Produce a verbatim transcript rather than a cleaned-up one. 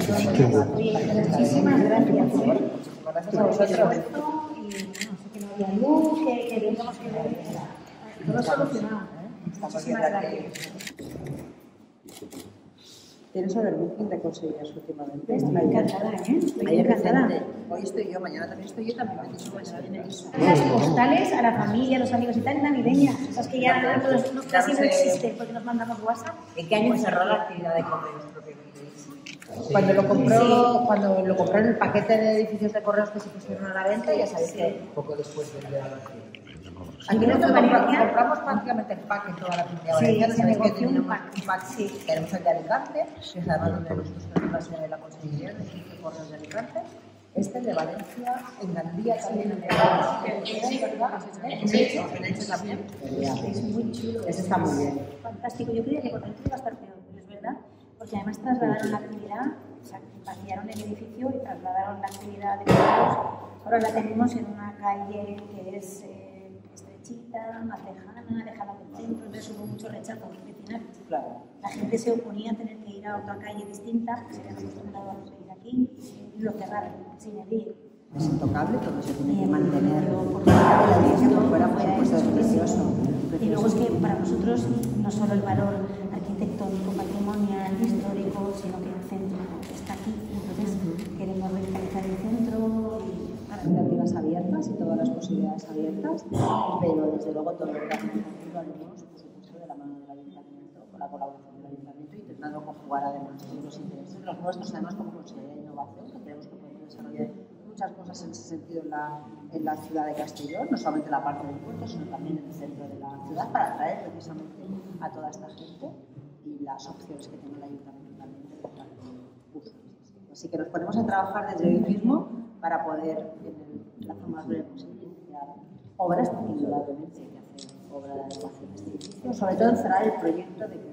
Oye, muchísimas gracias. Muchísimas gracias a vosotros. Y bueno, que no había luz, que queríamos que todo solucionado. Muchísimas gracias. ¿Tienes a ver booking de conseguidas últimamente? Estoy encantada, ¿eh? Estoy Ayer encantada. Vicente. Hoy estoy yo, mañana también estoy yo, también me he dicho mañana viene Isa. Las postales a la familia, a los amigos y tal, navideñas. Esas que ya no, todos, no, casi no existen porque nos mandamos WhatsApp. ¿En qué año cerró la actividad de correos propiamente dicho? Cuando lo compró, sí. Cuando lo compró en el paquete de edificios de correos que se pusieron a la venta, ya sabéis que poco después vendió la vacía. Aquí nosotros compramos, compramos prácticamente el pack en toda la comunidad valenciana. Sí, Sabéis que tenemos un pack. un pack, sí. Tenemos el de Alicante, que es además donde nosotros tenemos la sede de la Consejería de Edificios de Correos de Alicante. Este, el de Valencia, en Gandía también, en Valencia, ¿verdad? Sí, en Elche también. Es muy chulo. Ese está muy bien. Fantástico. Yo creía que con Elche iba a estar peor, pero es verdad, porque además trasladaron la actividad, o sea, vaciaron el edificio y trasladaron la actividad de correos. Ahora la tenemos en una calle que es eh, estrechita, más lejana, alejada del centro, entonces hubo mucho rechazo vecinal. Claro. La gente se oponía a tener que ir a otra calle distinta, porque se habían acostumbrado a ir aquí, y lo cerraron, sin abrir. Es intocable, todo se tiene que Y mantener. por fuera de la iglesia, por fuera, por fuera supuesto, es precioso. Y luego es que para nosotros no solo el valor arquitectónico, patrimonial, histórico, sino que el centro está aquí. Entonces queremos revitalizar el centro y las iniciativas abiertas y todas las posibilidades abiertas, pero desde luego todo lo que hacemos lo haremos, por supuesto, de la mano del ayuntamiento, con la colaboración del ayuntamiento, intentando conjugar además los intereses, los nuestros, además como Consejería de Innovación, que creemos que podemos desarrollar muchas cosas en ese sentido en la, en la ciudad de Castellón, no solamente la parte del puerto, sino también en el centro de la ciudad, para atraer precisamente a toda esta gente y las opciones que tiene el ayuntamiento también de buscar usos. Así que nos ponemos a trabajar desde hoy mismo para poder, en el plazo más breve posible, iniciar obras, porque indudablemente hay que hacer obra de adecuación de este edificio, sobre todo cerrar el proyecto de